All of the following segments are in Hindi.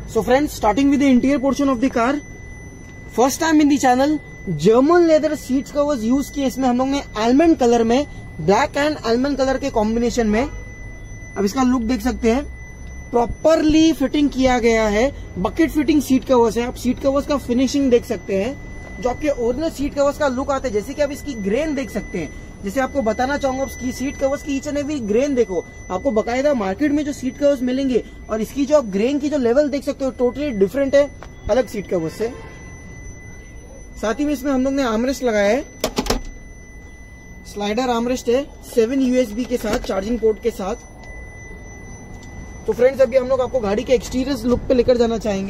So friends, starting with the interior portion of the car, first time in the channel, German leather seats covers use किए इसमें हम लोग ने आलमंड कलर में, ब्लैक एंड आलमंड कलर के कॉम्बिनेशन में। अब इसका लुक देख सकते हैं, प्रॉपरली फिटिंग किया गया है। बकेट फिटिंग सीट कवर्स है। आप सीट कवर्स का फिनिशिंग देख सकते हैं, जो आपके ओरिजिनल सीट कवर्स का लुक आता है। जैसे कि आप इसकी ग्रेन देख सकते हैं, जैसे आपको बताना चाहूंगा उसकी सीट कवर्स की ईच एंड एवरी ग्रेन देखो। आपको बकायदा मार्केट में जो सीट कवर्स मिलेंगे और इसकी जो आप ग्रेन की जो लेवल देख सकते हो, टोटली डिफरेंट है अलग सीट कवर्स से। साथ ही में इसमें हम लोग ने आर्मरेस्ट लगाया है, स्लाइडर आर्मरेस्ट है 7 USB के साथ, चार्जिंग पोर्ट के साथ। तो फ्रेंड्स, अभी हम लोग आपको गाड़ी के एक्सटीरियर लुक पे लेकर जाना चाहेंगे।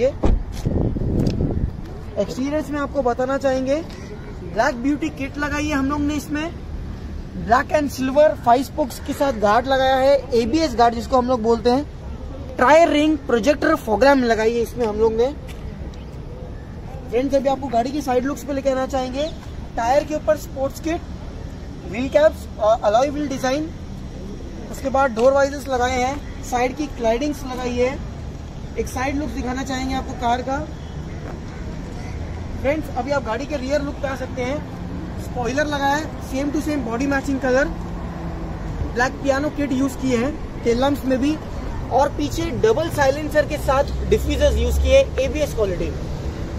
एक्सटीरियर में आपको बताना चाहेंगे, ब्लैक ब्यूटी किट लगाई है हम लोग ने इसमें। ब्लैक एंड सिल्वर 5 स्पोक्स के साथ गार्ड लगाया है, ABS गार्ड जिसको हम लोग बोलते हैं। ट्राई रिंग प्रोजेक्टर फोग्राम लगाई है इसमें हम लोग ने। फ्रेंड्स, अभी आपको गाड़ी की साइड लुक्स पे लेकर आना चाहेंगे। टायर के ऊपर स्पोर्ट्स किट, व्हील कैप्स और अलॉय व्हील डिजाइन। उसके बाद डोर वाइजर्स लगाए हैं, साइड की क्लाइडिंग्स लगाई है। एक साइड लुक दिखाना चाहेंगे आपको कार का। फ्रेंड्स, अभी आप गाड़ी के रियर लुक पे आ सकते हैं। स्पॉइलर लगाया है, same to same body matching colour. Black piano kit use किए हैं टेल लैंप्स में भी, और पीछे डबल साइलेंसर के साथ डिफ्यूजर्स यूज किए ABS क्वालिटी में।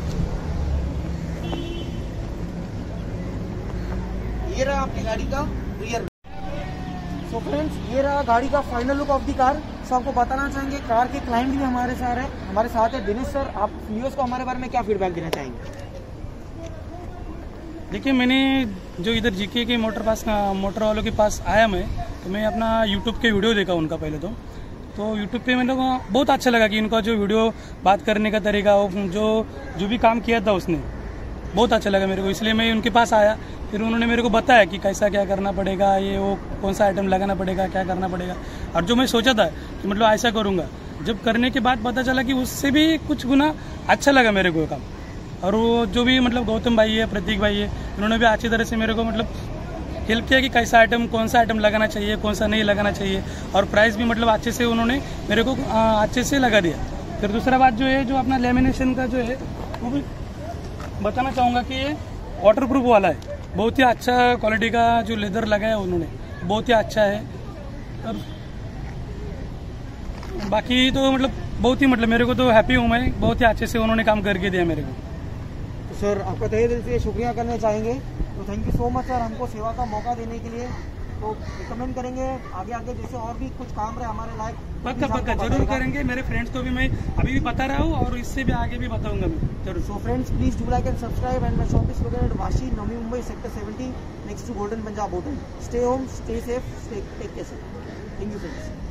ये रहा आपकी गाड़ी का रियर। सो फ्रेंड्स, ये रहा गाड़ी का final look of the car. So आपको बताना चाहेंगे, कार के क्लाइंट भी हमारे साथ है दिनेश सर। आप व्यूअर्स को हमारे बारे में क्या फीडबैक देना चाहेंगे? देखिए, मैंने जो इधर GK के मोटर वालों के पास आया मैं, तो मैं अपना YouTube के वीडियो देखा उनका पहले तो YouTube पे मेरे को बहुत अच्छा लगा कि इनका जो वीडियो बात करने का तरीका, जो भी काम किया था उसने बहुत अच्छा लगा मेरे को, इसलिए मैं उनके पास आया। फिर उन्होंने मेरे को बताया कि कैसा क्या करना पड़ेगा, ये वो कौन सा आइटम लगाना पड़ेगा, क्या करना पड़ेगा। और जो मैं सोचा था कि मतलब ऐसा करूँगा, जब करने के बाद पता चला कि उससे भी कुछ गुना अच्छा लगा मेरे को काम। और वो जो भी मतलब गौतम भाई है, प्रतीक भाई है, उन्होंने भी अच्छी तरह से मेरे को मतलब हेल्प किया कि कैसा आइटम, कौन सा आइटम लगाना चाहिए, कौन सा नहीं लगाना चाहिए। और प्राइस भी मतलब अच्छे से उन्होंने मेरे को अच्छे से लगा दिया। फिर दूसरा बात जो है, जो अपना लेमिनेशन का जो है वो भी बताना चाहूँगा कि ये वाटर प्रूफ वाला है। बहुत ही अच्छा क्वालिटी का जो लेदर लगाया उन्होंने, बहुत ही अच्छा है। और बाकी तो मतलब बहुत ही मतलब मेरे को तो हैप्पी हूँ मैं, बहुत ही अच्छे से उन्होंने काम करके दिया मेरे को। तो सर, आपका तहे दिल से शुक्रिया करना चाहेंगे। तो thank you so much sir, हमको सेवा का मौका देने के लिए। तो रिकमेंड करेंगे आगे जैसे और भी कुछ काम रहे हमारे लायक, पक्का जरूर करेंगे। मेरे फ्रेंड्स को भी मैं अभी भी बता रहा हूँ और इससे भी आगे भी बताऊंगा मैं जरूर। So friends, please do like and subscribe and my shop is located Vashi, Navi Mumbai, sector 70 next to golden Punjab hotel. Stay home, stay safe, take care sir. Thank you friends.